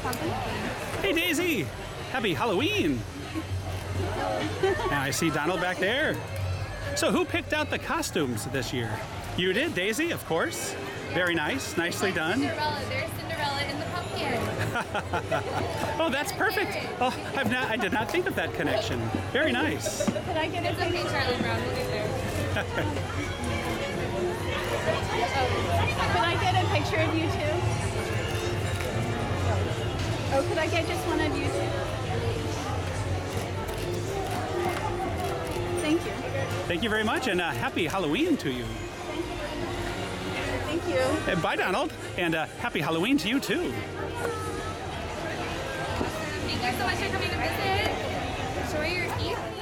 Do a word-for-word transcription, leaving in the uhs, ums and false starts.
pumpkin. Hey, Daisy. Happy Halloween. And I see Donald back there. So who picked out the costumes this year? You did, Daisy, of course. Very nice. Nicely done. Cinderella. There's Cinderella in the pumpkin. Oh, that's perfect. Oh, I've not, I did not think of that connection. Very nice. Could I get a picture? Charlie Brown, we'll get there. oh. Could I get a picture of you two? Oh, could I get just one of you two? Thank you. Thank you very much, and uh, happy Halloween to you. Thank you. And bye, Donald, and uh, happy Halloween to you too. Thank you so much for coming to visit. Enjoy your Eve.